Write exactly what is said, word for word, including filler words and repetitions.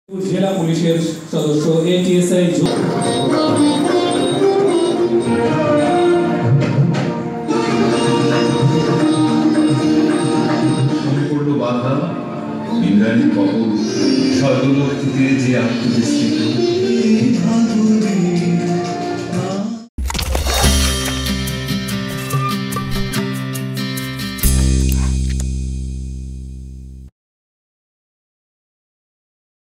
জেলা পুলিশের সদস্য এটিএসআই সম্পূর্ণ বাধা ইন্দ্রাণী কবর স্বর্গলোক থেকে যে আত্মবিস্তৃত